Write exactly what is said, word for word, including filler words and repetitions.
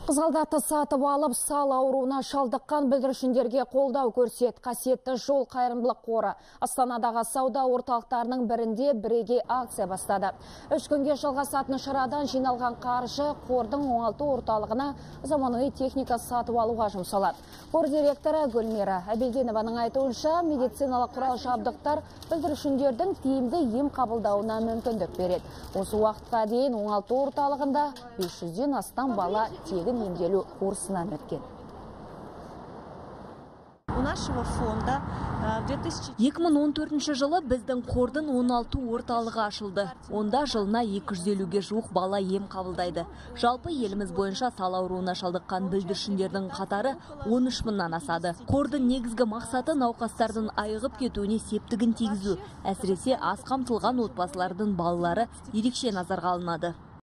Қызғалдақты сатып алып, сал ауруына шалдыққан бүлдіршіндерге қолдау көрсет. Қасиетті жол қайырымдылық қоры Астанадағы сауда орталықтарының бірінде бірегей акция бастады. Үш күнге жалғасатын шарадан жиналған қаржы қордың оңалту орталығына заманауи техника сатып алуға жұмсалады. Қор директоры Гүлмира Әбелденованың айтуынша, медициналық құрал жабдықтар бүлдіршіндердің тиімді ем қабылдауына мүмкіндік береді. Осы уақытқа дейін оңалту орталығында бес жүзден астам бала тегін емделу курсынан өткен. екі мың он төртінші жылы біздің қордың оңалту орталығы ашылды. Онда жылына екі жүз елуге жуық бала ем қабылдайды. Жалпы еліміз бойынша сал ауруына шалдыққан бүлдіршіндердің қатары он үш мыңнан асады. Қордың негізгі мақсаты науқастардың айығып кетуіне септігін тигізу. Әсіресе аз қамтылған отбасылардың балалары ерекше назарға алынады.